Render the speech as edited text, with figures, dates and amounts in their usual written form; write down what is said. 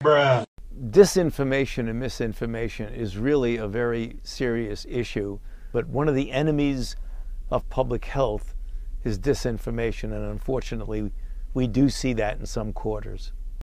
Bruh. Disinformation and misinformation is really a very serious issue, but one of the enemies of public health is disinformation, and unfortunately we do see that in some quarters.